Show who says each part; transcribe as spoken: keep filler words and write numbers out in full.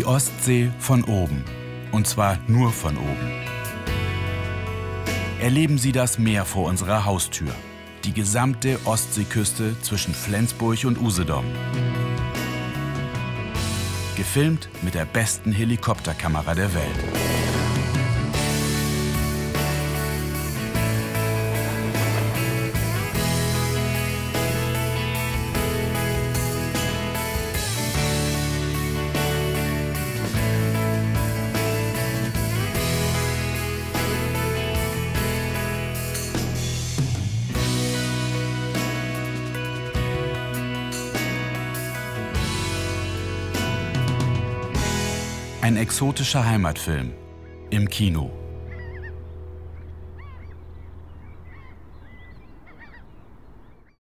Speaker 1: Ostsee von oben. Und zwar nur von oben. Erleben Sie das Meer vor unserer Haustür. Die gesamte Ostseeküste zwischen Flensburg und Usedom. Gefilmt mit der besten Helikopterkamera der Welt. Ein exotischer Heimatfilm im Kino.